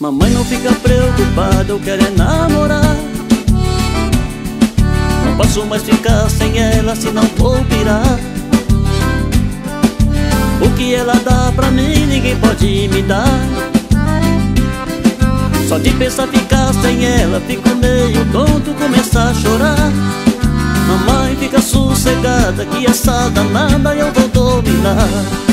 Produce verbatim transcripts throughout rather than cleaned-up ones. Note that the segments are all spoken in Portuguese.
Mamãe, não fica preocupada, eu quero é namorar. Não posso mais ficar sem ela, senão vou pirar. O que ela dá pra mim, ninguém pode me dar. Só de pensar ficar sem ela, fico meio tonto, começo a chorar. Mamãe, fica sossegada, que essa danada eu vou dominar.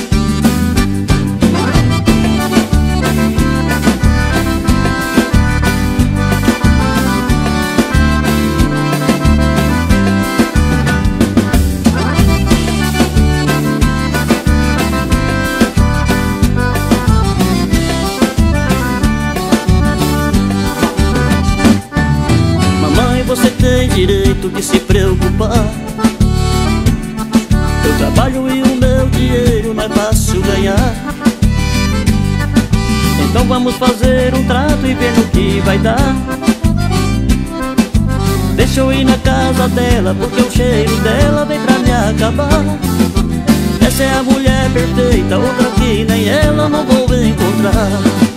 Você tem direito de se preocupar. Eu trabalho e o meu dinheiro não é fácil ganhar. Então vamos fazer um trato e ver no que vai dar. Deixa eu ir na casa dela, porque o cheiro dela vem pra me acabar. Essa é a mulher perfeita, outra que nem ela não vou encontrar.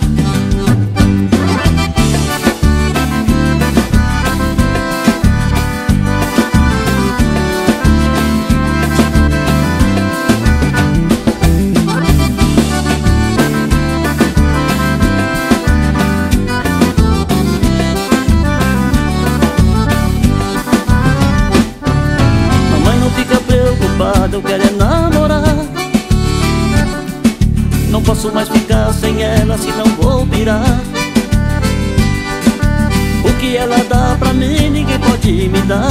Eu quero é namorar. Não posso mais ficar sem ela, senão vou pirar. O que ela dá pra mim, ninguém pode me dar.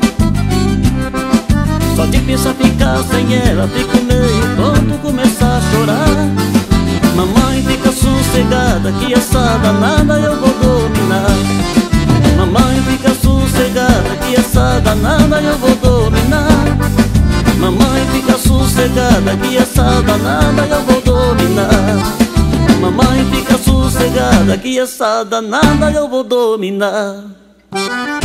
Só de pensar ficar sem ela, fico meio tonto, começo a chorar. Mamãe, fica sossegada, que essa danada eu vou dominar. Mamãe, fica sossegada, que essa danada eu vou dominar. Mamãe, fica sossegada, que essa danada eu vou dominar. Mamãe, fica sossegada, que essa danada eu vou dominar.